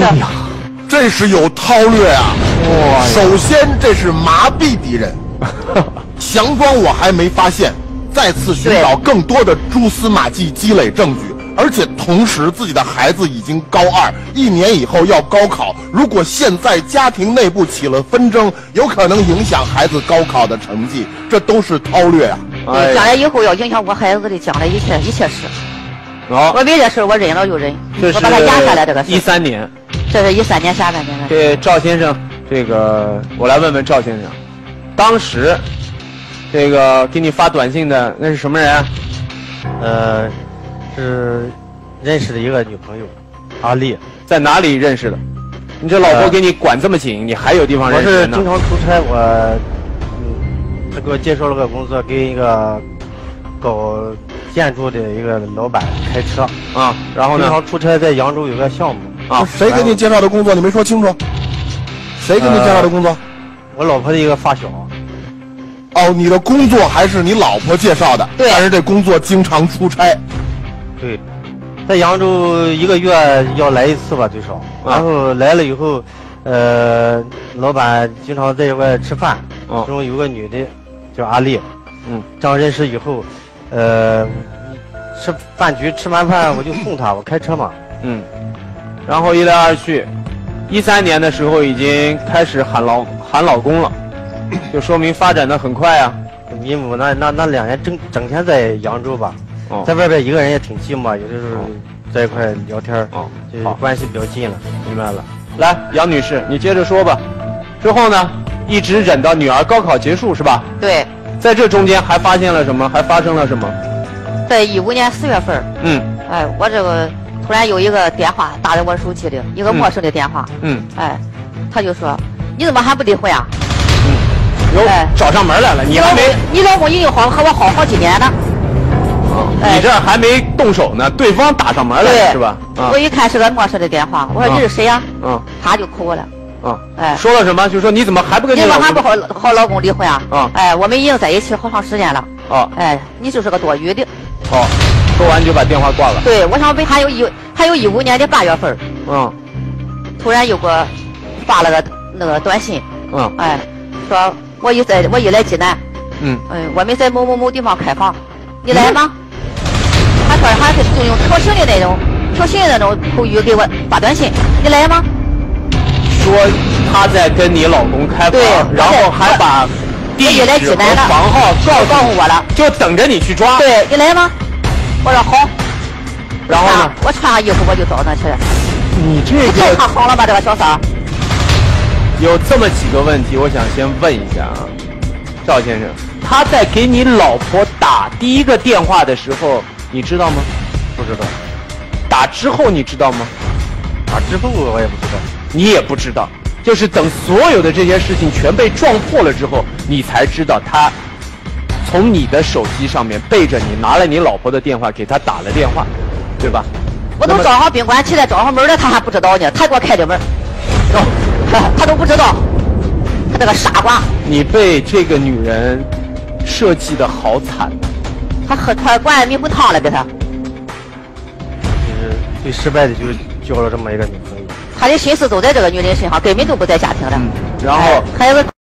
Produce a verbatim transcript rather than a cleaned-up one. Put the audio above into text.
呀，这是有韬略啊！哇，首先这是麻痹敌人，降庄我还没发现，再次寻找更多的蛛丝马迹，积累证据。而且同时，自己的孩子已经高二，一年以后要高考。如果现在家庭内部起了纷争，有可能影响孩子高考的成绩，这都是韬略啊！ 对，将来以后要影响我孩子的将来一切一切事。 哦， 我为这事我忍了又忍， 这是我把它压下来。这个一三年， 这是一三年下半年的。 对，赵先生，这个我来问问赵先生，当时这个给你发短信的那是什么人？ 呃。是认识的一个女朋友，阿丽， 在哪里认识的？你这老婆给你管这么紧，呃、你还有地方认识呢？ 我是经常出差，我，嗯，他给我介绍了个工作，给一个搞建筑的一个老板开车啊，然后呢？ 经常出差，在扬州有个项目啊。谁给你介绍的工作？你没说清楚。谁给你介绍的工作？呃、 我老婆的一个发小。 哦，你的工作还是你老婆介绍的？ 对。 但是这工作经常出差。 对，在扬州一个月要来一次吧，最少。 啊、 然后来了以后，呃，老板经常在一块吃饭， 哦、 其中有个女的叫阿丽， 嗯， 这样认识以后，呃，吃饭局吃完饭我就送她，我开车嘛， 嗯，然后一来二去，一三年的时候已经开始喊老喊老公了，就说明发展的很快啊。 因为我那那那两年整整天在扬州吧。在外边一个人也挺寂寞，有的时候在一块聊天，哦，就是关系比较近了。 明白了。来，杨女士，你接着说吧。之后呢，一直忍到女儿高考结束是吧？ 对。 在这中间还发现了什么？还发生了什么？ 在一五年四月份，嗯，哎，我这个突然有一个电话打在我手机里，一个陌生的电话， 嗯， 哎，他就说：“你怎么还不离婚啊？” 嗯，哟，哎、找上门来了，你还没， 你老公已经好和我好好几年了。 你这还没动手呢，对方打上门来是吧？ 啊、我一看是个陌生的电话，我说你是谁呀？嗯，他就扣我了。 啊，哎，说了什么？就说你怎么还不跟你老公？你怎么还不和和老公离婚啊？ 啊， 哎，我们已经在一起好长时间了。 哦， 哎，你就是个多余的。 哦，说完就把电话挂了。 对，我想问还有一还有一五年的八月份， 嗯， 突然又给我发了个那个短信， 嗯， 哎，说我一在我一来济南， 嗯， 嗯，我们在某某某地方开房，你来吗？他说还是就用挑衅的那种挑衅的那种口语给我发短信，你来吗？ 说他在跟你老公开房，然后还把地址和房号告告诉我了， 就等着你去抓。 对，你来吗？我说好。 然后呢？ 我穿上衣服我就到那去了。 你这个太好了吧，这个小三。 有这么几个问题，我想先问一下啊，赵先生，他在给你老婆打第一个电话的时候，你知道吗？ 不知道。 打之后你知道吗？ 打之后我也不知道。 你也不知道，就是等所有的这些事情全被撞破了之后，你才知道他从你的手机上面背着你拿了你老婆的电话给他打了电话，对吧？ 我都找上宾馆去了，找上门了，他还不知道呢，他给我开的门，哦，他都不知道，他这个傻瓜。 你被这个女人设计的好惨， 他喝他灌迷糊汤了，给他。 就是最失败的就是交了这么一个女朋友。 他的心思都在这个女人身上，根本就不在家庭了。 嗯、然后、哎、 孩子。